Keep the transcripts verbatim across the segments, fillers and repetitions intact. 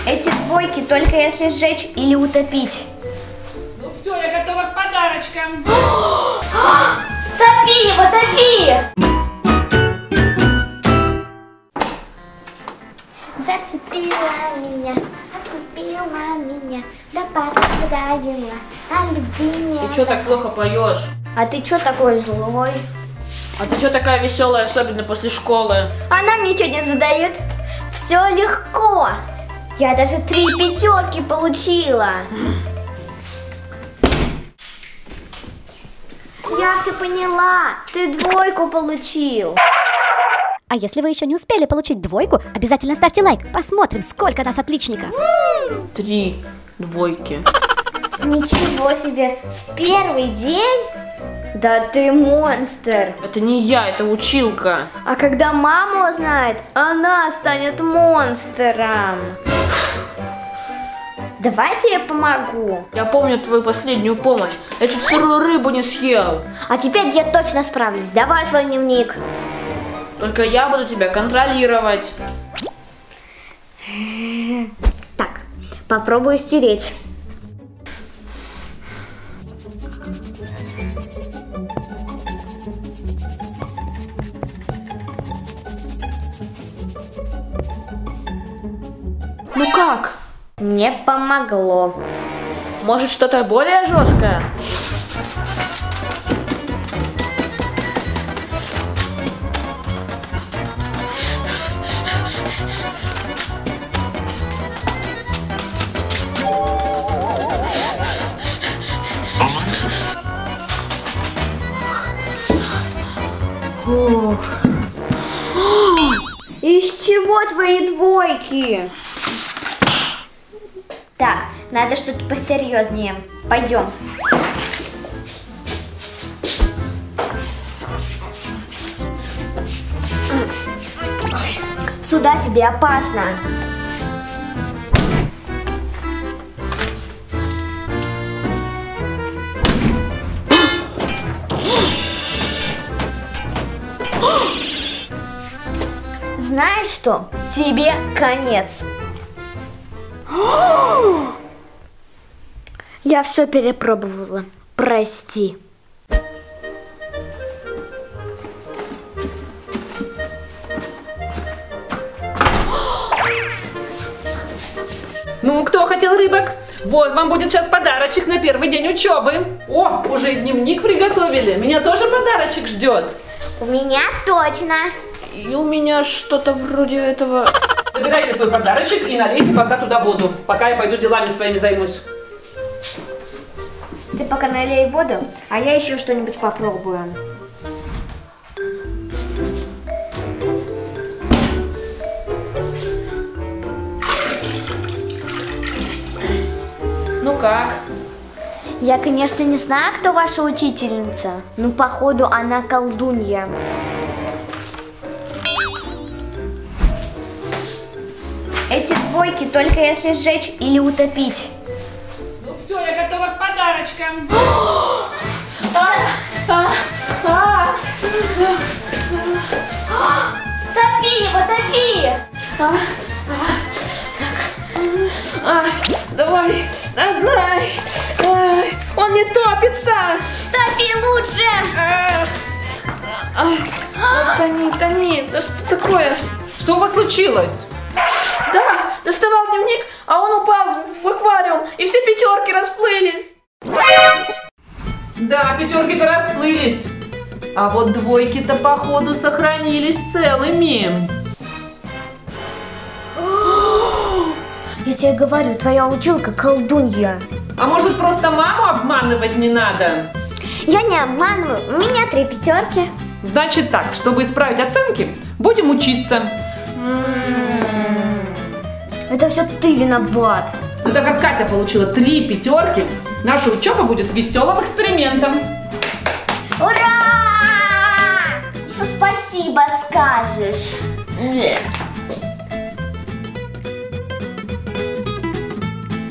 Эти двойки только если сжечь или утопить. Ну все, я готова к подарочкам. Топи его, топи! Зацепила меня, ослепила меня, да подставила, а люби меня. Ты что так плохо поешь? А ты что такой злой? А ты что такая веселая, особенно после школы? Она мне ничего не задает. Все легко. Я даже три пятерки получила. Я все поняла. Ты двойку получил. А если вы еще не успели получить двойку, обязательно ставьте лайк. Посмотрим, сколько нас отличников. Три двойки. Ничего себе. В первый день? Да ты монстр. Это не я, это училка. А когда мама узнает, она станет монстром. Давайте я помогу. Я помню твою последнюю помощь. Я чуть сырую рыбу не съел. А теперь я точно справлюсь. Давай свой дневник. Только я буду тебя контролировать. Так, попробую стереть. Ну как? Мне помогло. Может, что-то более жесткое? Ух. Из чего твои двойки? Так, надо что-то посерьезнее. Пойдем. Сюда тебе опасно. Знаешь что? Тебе конец. Я все перепробовала. Прости. Ну, кто хотел рыбок? Вот, вам будет сейчас подарочек на первый день учебы. О, уже и дневник приготовили. Меня тоже подарочек ждет. У меня точно. И у меня что-то вроде этого. Забирайте свой подарочек и налейте пока туда воду, пока я пойду делами своими займусь. Ты пока налей воду, а я еще что-нибудь попробую. Ну как? Я, конечно, не знаю, кто ваша учительница, но походу она колдунья. Эти двойки только если сжечь или утопить. Ну все, я готова к подарочкам. а, а, а. Топи его, топи! А, а, давай, давай, ай, он не топится. Топи лучше! Ах, а, тони, тони, да что такое? Что у вас случилось? Да, доставал дневник, а он упал в аквариум, и все пятерки расплылись. Да, пятерки-то расплылись, а вот двойки-то походу сохранились целыми. Я тебе говорю, твоя училка колдунья. А может, просто маму обманывать не надо? Я не обманываю, у меня три пятерки. Значит так, чтобы исправить оценки, будем учиться. Это все ты виноват. Ну так как Катя получила три пятерки, наша учеба будет веселым экспериментом. Ура! Что спасибо скажешь?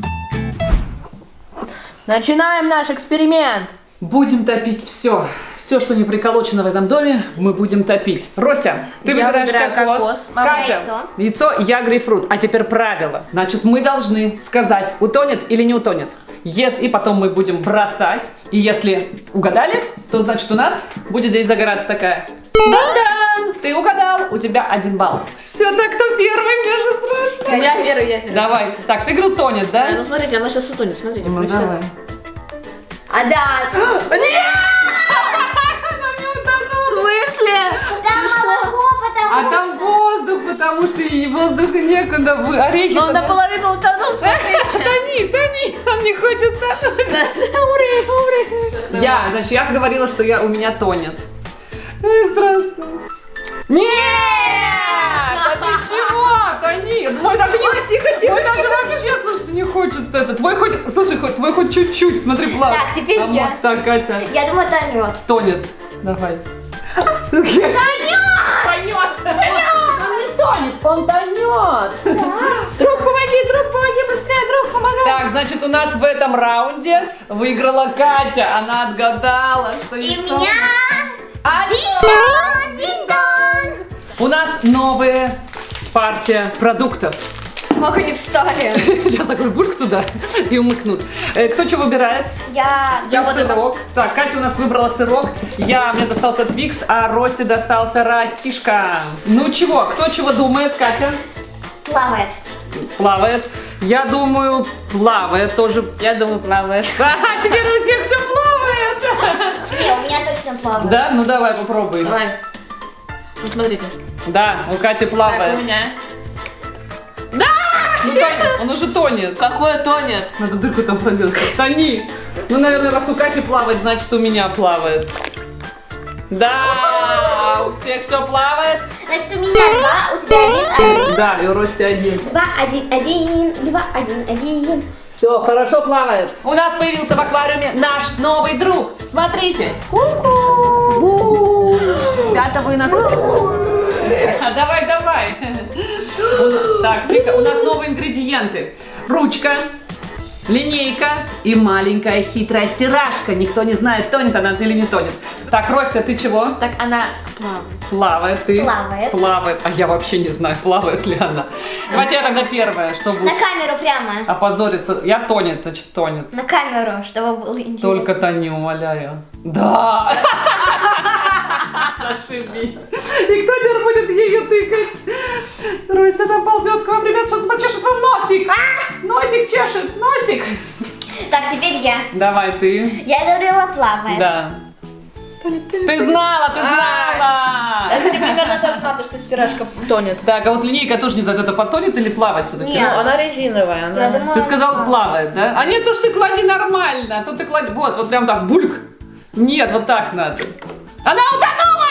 Начинаем наш эксперимент. Будем топить все. Все, что не приколочено в этом доме, мы будем топить. Рося, ты Я выбираешь выбираю кокос. кокос. Катя, Яйцо. яйцо, я грейпфрут. А теперь правило. Значит, мы должны сказать, утонет или не утонет. Если, и потом мы будем бросать. И если угадали, то значит у нас будет здесь загораться такая. Да-да! Ты угадал, у тебя один балл. Все, так кто первый, мне же страшно. Я первый, я первый. Давай. Так, ты говорил тонет, да? Да, ну смотрите, оно сейчас утонет, смотрите. Ну, профессионал. давай. А да. В смысле? Там молоко, А потому там воздух, потому что и воздуха некуда. Вы орехи. Но он туда- наполовину утонул, смотрите. Тони, тони, он не хочет тонуть. Ури, ури. Я, значит, я говорила, что я, у меня тонет. Ой, страшно. Нет! Да ты чего? Тони, мой даже не... Тихо, тихо, мой даже вообще, слушай, не хочет это. Твой хоть, слушай, хоть, твой хоть чуть-чуть, смотри, плавно. Так, теперь А, я. вот Так, Катя, Я думаю, тонет. тонет. Давай. Тонет! Тонет! Он не тонет, он тонет. Друг, помоги, друг, помоги, быстрее, друг, помогай. Так, значит, у нас в этом раунде выиграла Катя. Она отгадала, что И яйцо- у меня... Один. Динь-дон! У нас новая партия продуктов. Ох, они встали. Сейчас я говорю, бульк туда и умыкнут. Э, Кто что выбирает? Я... Я вот это. Сырок. Так, Катя у нас выбрала сырок. Я, мне достался Твикс, а Росте достался Растишка. Ну чего, кто чего думает, Катя? Плавает. Плавает. Я думаю, плавает тоже. Я думаю, плавает. А, теперь у всех все плавает. Не, у меня точно плавает. Да? Ну давай попробуй. Давай. Ну смотрите. Да, у Кати Так, плавает. у меня. Ну, тонет, он уже тонет. Какое тонет? Надо дырку там проделать. Тони. Ну, наверное, раз у Кати плавает, значит у меня плавает. Да, у всех все плавает. Значит, у меня два, у тебя один, один. Да, и у Рости один. Два, один, один, два, один, один. Все, хорошо плавает. У нас появился в аквариуме наш новый друг. Смотрите. Ребята, вы нас... Давай, давай. Так, тихо, у нас новые ингредиенты. Ручка, линейка и маленькая хитрая стирашка. Никто не знает, тонет она или не тонет. Так, Ростя, ты чего? Так она плавает. Плавает ты. Плавает. Плавает. А я вообще не знаю, плавает ли она. Давайте я тогда первая, что На будет камеру прямо. опозориться. Я тонет, значит тонет. На камеру, чтобы было интересно. Только Таню умоляю. Да! Ошибись. И кто теперь будет ею тыкать? Ростя там ползет к вам, ребят, что-то почешет вам носик. Носик чешет, носик. Так, теперь я. Давай ты. Я говорила плавает. Да. Ты знала, ты знала. Я сегодня примерно так знала, что стирашка тонет. Так, а вот линейка тоже не знает, это потонет или плавать все-таки? Нет. Ну, она резиновая. Она... Я думала, Ты сказала плавает, да? А нет, то что ты клади нормально, а то ты клади, вот, вот прям так, бульк. Нет, вот так надо. Она утонула!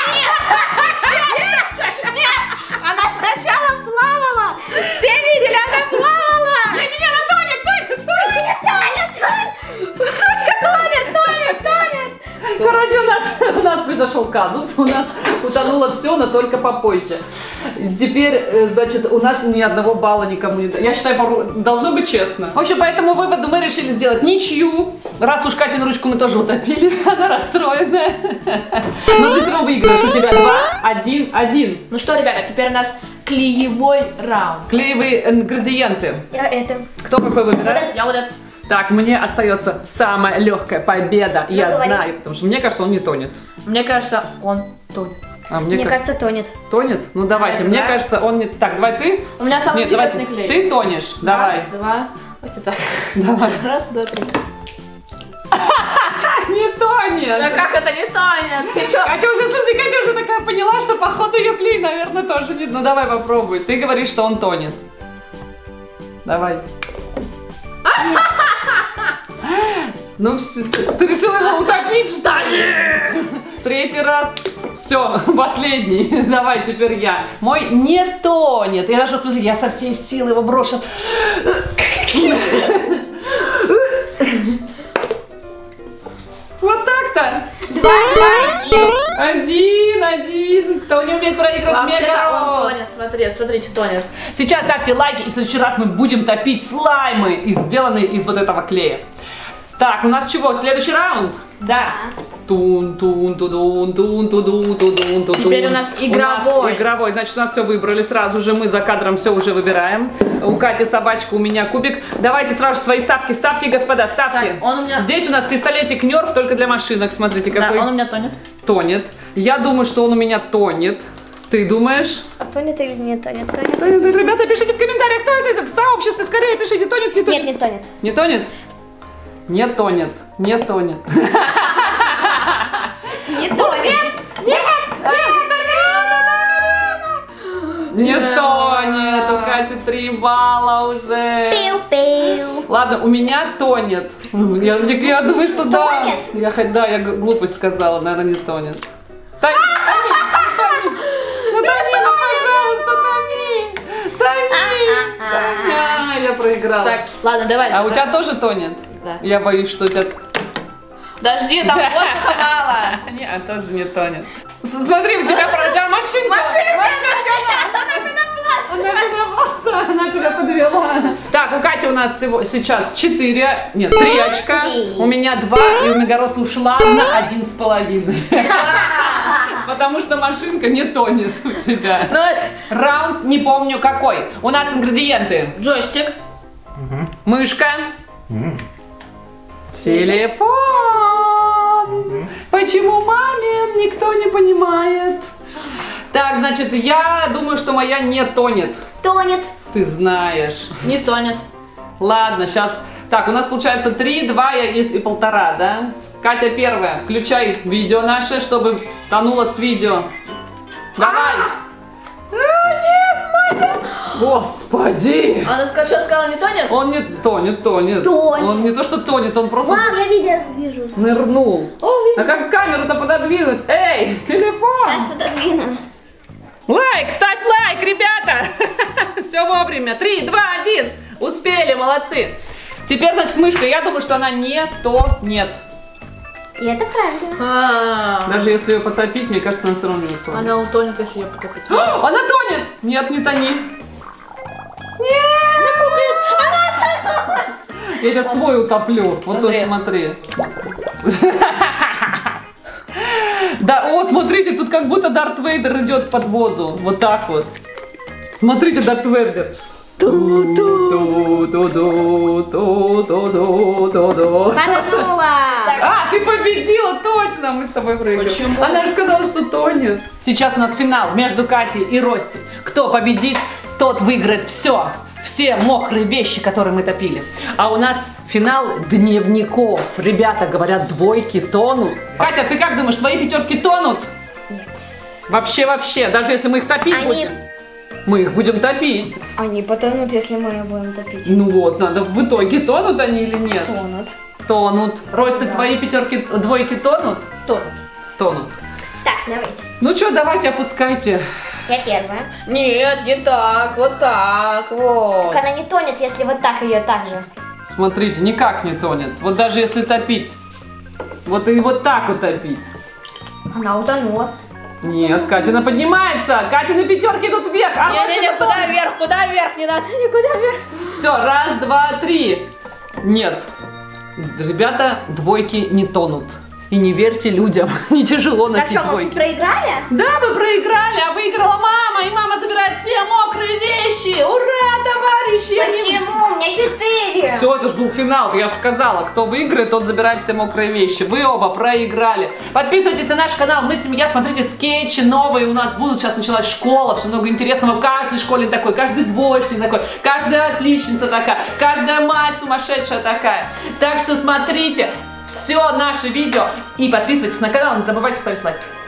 Она сначала плавала! Все видели, она плавала! Не-не-не, она тонет, тонет, тонет, тонет, тонет! Ручка тонет, тонет, тонет! Короче, у нас, у нас произошел казус, у нас утонуло все, но только попозже. Теперь, э, значит, у нас ни одного балла никому не дают. Я считаю, пору- должно быть честно. В общем, по этому выводу мы решили сделать ничью. Раз уж Катину ручку мы тоже утопили, она расстроенная. Но ты все равно выиграешь, у тебя два, один, один. Ну что, ребята, теперь у нас клеевой раунд. Клеевые ингредиенты. Я это. Кто какой выбирает? Я вот это... Так, мне остается самая легкая победа. Я Я говорю. знаю, потому что мне кажется, он не тонет. Мне кажется, он тонет. А мне, Мне ка- кажется, тонет. Тонет? Ну давайте, Я мне знаю. кажется, он не... Так, давай ты. У меня самый Нет, давайте. интересный клей. Ты тонешь, давай. Раз, два, вот так. Давай. Раз, два, три. Не тонет. Да как это не тонет? Ты чё? Катя уже, слушай, Катя уже такая поняла, что походу ее клей, наверное, тоже не... Ну давай попробуй. Ты говоришь, что он тонет. Давай. Ну все, ты решила его утопить, что ли? Третий раз. Все, последний. Давай теперь я. Мой не тонет. Я даже, смотри, я со всей силы его брошу. Вот так-то. Два, два, один. Один, один. Кто не умеет проигрывать Вообще-то он мегароз. тонет, смотри, смотрите, тонет. Сейчас ставьте лайки, и в следующий раз мы будем топить слаймы, из- сделанные из вот этого клея. Так, у нас чего? Следующий раунд? Да. Тун, тун, тудун, тун, тудун, тудун, тудун. Теперь у нас игровой. У нас игровой, значит, у нас все выбрали сразу же. Мы за кадром все уже выбираем. У Кати собачка, у меня кубик. Давайте сразу свои ставки. Ставки, господа, ставки. Так, он у меня... Здесь у нас пистолетик Нерф только для машинок. Смотрите, какой. Да, он у меня тонет. Тонет. Я думаю, что он у меня тонет. Ты думаешь? А тонет или не тонет? Тонет. Тонет. Ребята, пишите в комментариях, кто это. В сообществе скорее пишите, тонет, не тонет. Нет, не тонет. Не тонет? Не тонет. Не тонет. Не тонет. Не тонет. У Кати три балла уже. Пиу-пиу. Ладно, у меня тонет. Я, я думаю, что да. Тонет? Я хоть да, я г- глупость сказала, наверное, не тонет. Тони, тони, тони. Ну тони, ну пожалуйста, тони. Тони. Тоня, я проиграла. Так, ладно, давай. А у тебя тоже тонет? Да. Я боюсь, что у тебя... Подожди, там воздуха мало. Нет, тоже не тонет. С- Смотри, у тебя про тебя машинка. Машинка. Она пенопласта, она тебя подвела. Так, у Кати у нас всего сейчас четыре, нет, три очка. Три. У меня два, и у Мегарос ушла на один с половиной. Потому что машинка не тонет у тебя. Раунд не помню какой. У нас ингредиенты. Джойстик. Мышка. Телефон. Почему маме никто не понимает? Так, значит, я думаю, что моя не тонет. Тонет. Ты знаешь. Не тонет. Ладно, сейчас. Так, у нас получается три, два и полтора, да? Катя первая. Включай видео наше, чтобы тонуло с видео. Давай. А, нет, Матя. Господи. Она сказала, что сказала, не тонет? Он не тонет, тонет. Тонет. Он не то, что тонет, он просто Мам, я видео вижу. нырнул. А как камеру-то пододвинуть? Эй, телефон. Сейчас пододвину. Лайк, ставь лайк, ребята. Все вовремя. Три, два, один. Успели, молодцы. Теперь, значит, мышка. Я думаю, что она не то нет. И это правильно. А, Даже если ее потопить, мне кажется, она все равно не тонет. Она утонет, если ее потопить. Она тонет! Нет, не тони. Нет! Я сейчас твой утоплю. Вот тут Смотри. смотри. Да, о, смотрите, тут как будто Дарт Вейдер идет под воду. Вот так вот. Смотрите, Дарт Вейдер. Ту-ду-ду-ду-ду-ду-ду-ду. Потонула. А, ты победила, точно, мы с тобой проиграли. Почему? Она же сказала, что тонет. Сейчас у нас финал между Катей и Рости. Кто победит, тот выиграет все. Все мокрые вещи, которые мы топили. А у нас финал дневников. Ребята говорят, двойки тонут. Катя, ты как думаешь, твои пятерки тонут? Нет. Вообще-вообще, даже если мы их топить Они- будем. Мы их будем топить. Они потонут, если мы их будем топить. Ну вот, надо в итоге, тонут они или нет? Тонут. Тонут. Рости, Да. твои пятерки, двойки тонут? Тонут. Тонут. Так, давайте. Ну что, давайте опускайте. Я первая. Нет, не так, вот так, вот. Она не тонет, если вот так ее так же. Смотрите, никак не тонет. Вот даже если топить. Вот и вот так вот топить. Она утонула. Нет, Катина поднимается. Катины пятерки идут вверх. А Не, не, не, куда вверх, куда вверх, не надо, никуда вверх. Все, раз, два, три. Нет. Ребята, двойки не тонут. И не верьте людям, не тяжело Так носить что, мы двойки. проиграли? Да, вы проиграли, а выиграла мама, и мама забирает все мокрые вещи. Ура, товарищи! они- Почему? У меня четыре. Все, это же был финал, я же сказала, кто выиграет, тот забирает все мокрые вещи. Вы оба проиграли. Подписывайтесь на наш канал, мы семья, смотрите скетчи новые у нас будут. Сейчас началась школа, все много интересного. В каждой школе такой, каждый двоечник такой, каждая отличница такая, каждая мать сумасшедшая такая. Так что смотрите все наши видео и подписывайтесь на канал, не забывайте ставить лайк.